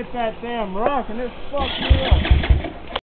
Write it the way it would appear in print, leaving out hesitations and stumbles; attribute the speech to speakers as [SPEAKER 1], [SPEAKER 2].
[SPEAKER 1] hit that damn rock and it fucked me up.